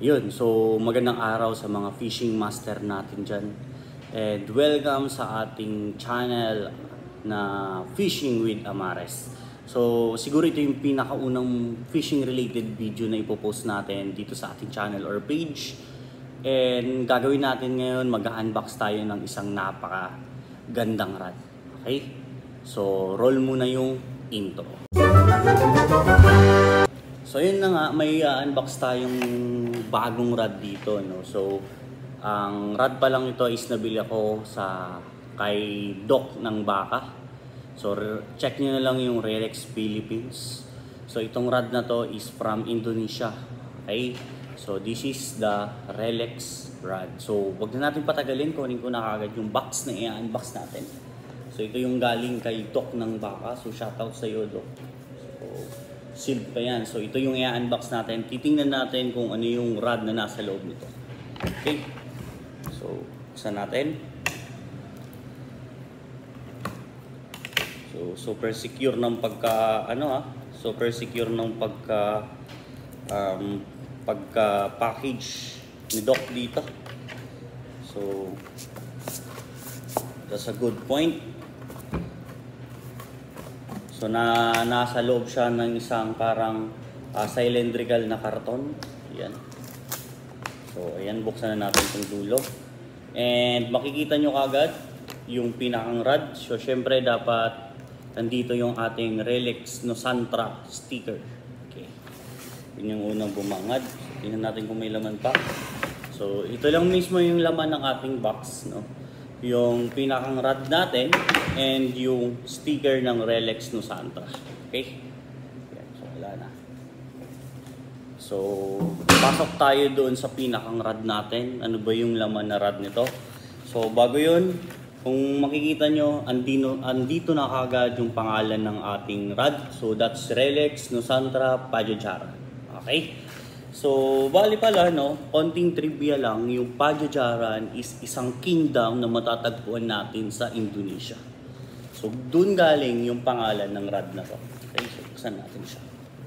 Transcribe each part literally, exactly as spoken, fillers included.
Yun, so magandang araw sa mga fishing master natin dyan. And welcome sa ating channel na Fishing with Amares. So siguro ito yung pinakaunang fishing related video na ipopost natin dito sa ating channel or page. And gagawin natin ngayon, mag-unbox tayo ng isang napaka gandang rod. Okay? So roll muna yung intro. So yun na nga, may uh, unbox tayong bagong rod dito, no? So ang rod pa lang ito is nabili ako sa kay Doc ng Baka. So check niyo na lang yung Relex Philippines. So itong rod na to is from Indonesia. Okay? So this is the Relex rod. So wag na natin patagalin, kunin ko na kagad yung box na i-unbox natin. So ito yung galing kay Doc ng Baka. So shoutout sa iyo, Doc. So sealed pa yan. So ito yung i-unbox natin. Titingnan natin kung ano yung rod na nasa loob nito. Okay. So buksan natin. So super secure ng pagka ano ah, super secure ng pagka um, pagka package ni Doc dito. So that's a good point. So na nasa loob siya ng isang parang uh, cylindrical na karton. Ayan. So ayan, buksan na natin itong dulo. And makikita nyo kagad yung pinakang rod. So syempre dapat nandito yung ating Relex Nosantra sticker. Okay. Yun yung unang bumangad. So, tingnan natin kung may laman pa. So ito lang mismo yung laman ng ating box, no? Yung pinakang rod natin and yung sticker ng Relex Nosantra. Okay? Yan, so wala na. So pasok tayo doon sa pinakang rod natin. Ano ba yung laman na rod nito? So bago yun, kung makikita nyo, andino, andito na kagad yung pangalan ng ating rod. So that's Relex Nosantra Pajajaran. Okay? So, bali pala, no, konting trivia lang, yung Pajajaran is isang kingdom na matatagpuan natin sa Indonesia. So, dun galing yung pangalan ng rod na to. Okay, so, buksan natin siya.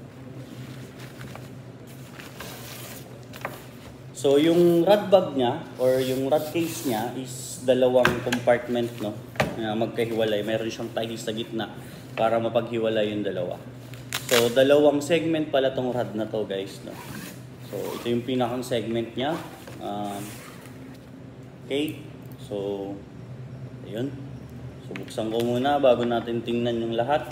So, yung rod bag niya, or yung rod case niya, is dalawang compartment, no, na magkahiwalay. Meron siyang tiles sa gitna para mapaghiwalay yung dalawa. So, dalawang segment pala tong rod na to, guys, no. So, ito yung pinakang segment niya. Um, okay. So, ayun. So, buksan ko muna bago natin tingnan yung lahat.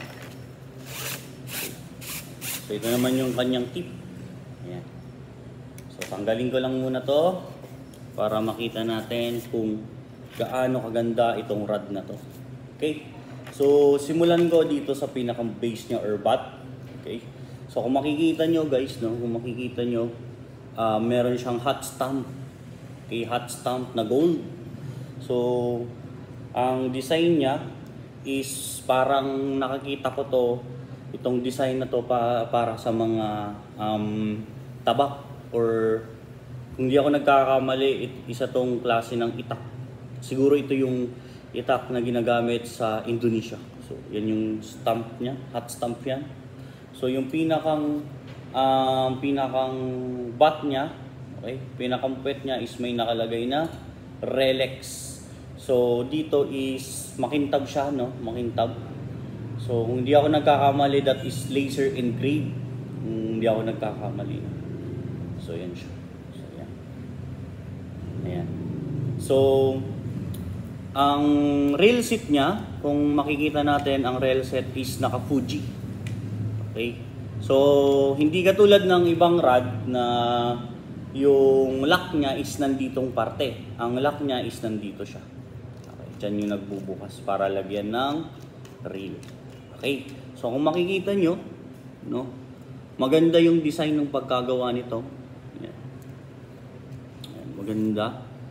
So, ito naman yung kanyang tip. Ayan. So, tanggalin ko lang muna to para makita natin kung gaano kaganda itong rod na to. Okay. So, simulan ko dito sa pinakang base niya or butt. Okay. So kung makikita nyo guys, no, kung makikita nyo, uh, meron siyang hot stamp. Okay, hot stamp na gold. So ang design niya is parang nakakita ko to, itong design na to pa, para sa mga um, tabak or kung di ako nagkakamali, it, isa tong klase ng itak. Siguro ito yung itak na ginagamit sa Indonesia. So yan yung stamp niya, hot stamp yan. So yung pinakang um, pinakang bat niya, okay, pinakang puwet niya is may nakalagay na Relex. So dito is makintab siya, no, makintab. So kung hindi ako nagkakamali, that is laser engraved. Kung hindi ako nagkakamali. So yan siya. So yan. Ayan. So ang rail set niya, kung makikita natin, ang rail set is naka Fuji. Okay. So, hindi katulad ng ibang rod na yung lock niya is nanditong parte. Ang lock niya is nandito siya. Okay. Diyan yung nagbubukas para lagyan ng reel. Okay. So, kung makikita nyo, no, maganda yung design ng pagkagawa nito. Yan. Yan, maganda.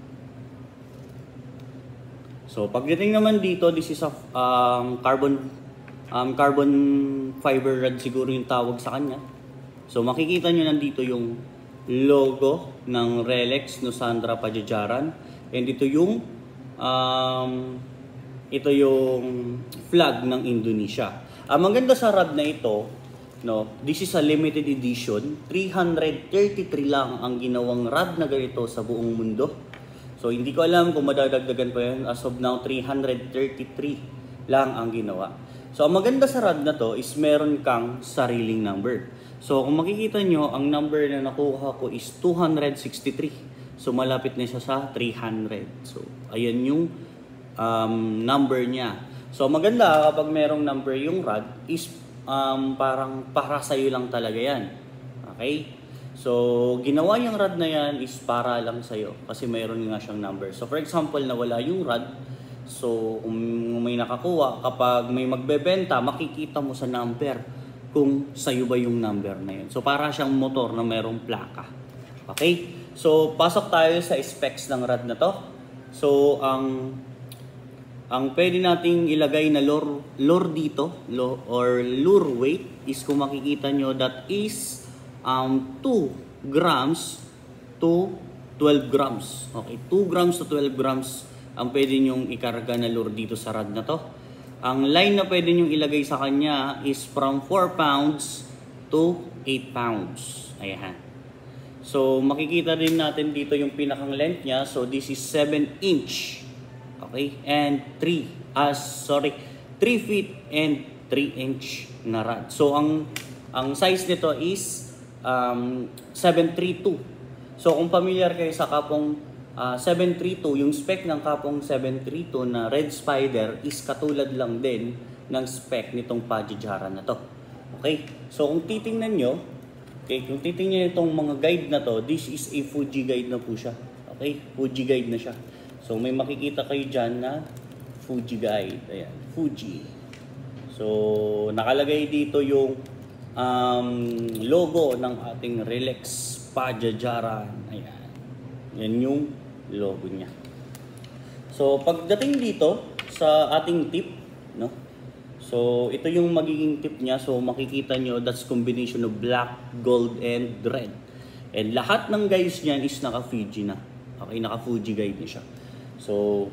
So, pagdating naman dito, this is a um, carbon Um, carbon fiber rod siguro yung tawag sa kanya. So makikita nyo nandito yung logo ng Relex Nosantra Pajajaran. And ito yung um, ito yung flag ng Indonesia. Ang maganda sa rod na ito no, this is a limited edition. three hundred thirty-three lang ang ginawang rod na ganito sa buong mundo. So hindi ko alam kung madadagdagan pa yan. As of now, three hundred thirty-three lang ang ginawa. So ang maganda sa rod na to is meron kang sariling number. So kung makikita nyo, ang number na nakuha ko is two hundred sixty-three. So malapit na siya sa three hundred. So ayan yung um, number niya. So maganda kapag merong number yung rod is um, parang para sa'yo lang talaga yan. Okay? So, ginawa yung rod na yan is para lang sa'yo kasi mayroon nga siyang number. So, for example, nawala yung rod. So, kung may nakakuha, kapag may magbebenta, makikita mo sa number kung sa'yo ba yung number na yun. So, para siyang motor na mayroong plaka. Okay? So, pasok tayo sa specs ng rod na to. So, ang ang pwede nating ilagay na lure, lure dito lure, or lure weight is kung makikita nyo that is Um, two grams to twelve grams. Okay, two grams to twelve grams ang pwede nyong ikarga na lure dito sa rod na to. Ang line na pwede nyong ilagay sa kanya is from four pounds to eight pounds. Ayan. So, makikita din natin dito yung pinakang length niya. So, this is seven inch. Okay, and three, as uh, sorry, three feet and three inch na rod. So, ang, ang size nito is Um, seven three two. So kung familiar kayo sa kapong uh, seven three two, yung spec ng kapong seven three two na Red Spider is katulad lang din ng spec nitong Pajajara na to. Okay? So kung titingnan nyo, okay, kung titingnan nyo itong mga guide na to, this is a Fuji guide na po siya. Okay? Fuji guide na siya. So may makikita kayo dyan na Fuji guide. Ayan, Fuji. So nakalagay dito yung Um, logo ng ating Relax Pajajara. Ayan. Yan yung logo niya. So, pagdating dito sa ating tip, no? So, ito yung magiging tip niya. So, makikita nyo, that's combination of black, gold, and red. And lahat ng guys niyan is naka-Fuji na. Okay, naka-Fuji guide na siya. So,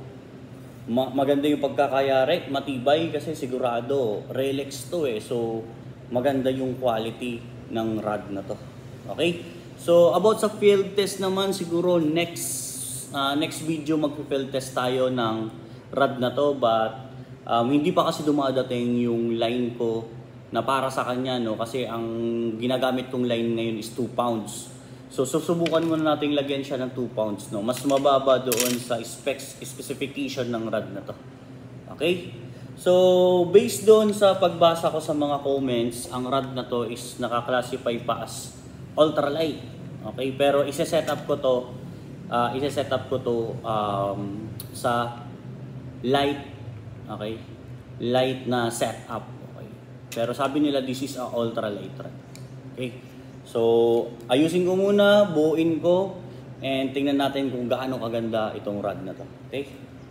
ma maganda yung pagkakayari, matibay kasi sigurado, Relax to eh. So, maganda yung quality ng rod na to. Okay? So, about sa field test naman, siguro next uh, next video mag-field test tayo ng rod na to. But, um, hindi pa kasi dumadating yung line ko na para sa kanya, no? Kasi ang ginagamit kong line ngayon is two pounds. So, susubukan muna natin lagyan siya ng two pounds, no? Mas mababa doon sa specs, specification ng rod na to. Okay? So, based doon sa pagbasa ko sa mga comments, ang rod na to is naka-classify pa as ultralight. Okay? Pero isa-set up ko to, uh, isa-set up ko to um, sa light, okay? Light na setup. Okay? Pero sabi nila this is a ultralight rod. Okay? So, ayusin ko muna, buuin ko, and tingnan natin kung gaano kaganda itong rod na to. Okay?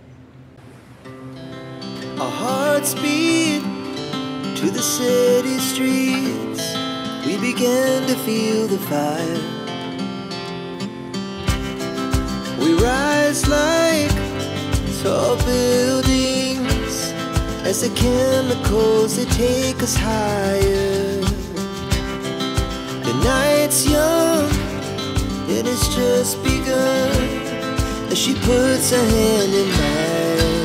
Our hearts beat to the city streets. We began to feel the fire. We rise like tall buildings as the chemicals they take us higher. The night's young, it has just begun as she puts her hand in mine.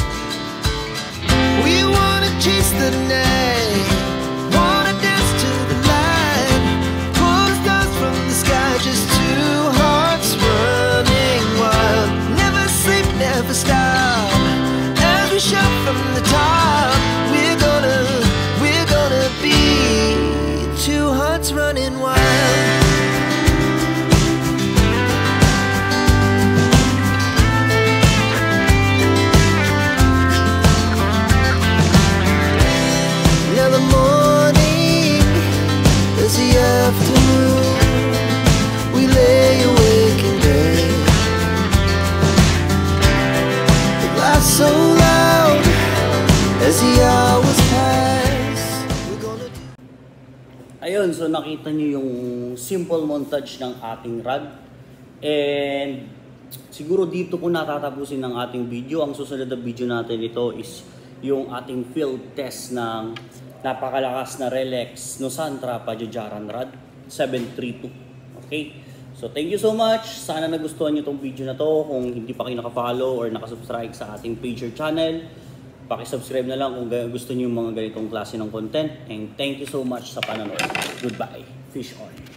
We wanna chase the night, wanna dance to the light, pull stars from the sky, just two hearts running wild. Never sleep, never stop, as we shout from the top. We're gonna, we're gonna be two hearts running wild. So loud as the hours pass. Ayun, so nakita niyo yung simple montage ng ating rod. And siguro dito ko natatapusin ng ating video. Ang susunod na video natin ito is yung ating field test ng napakalakas na Relex Nosantra Pajajaran Rod seven three two. Okay? So thank you so much. Sana nagustuhan nyo tong video na to. Kung hindi pa kayo naka-follow or nakasubscribe sa ating page or channel, paki-subscribe na lang kung gusto nyo yung mga ganitong klase ng content. And thank you so much sa panonood. Goodbye. Fish on.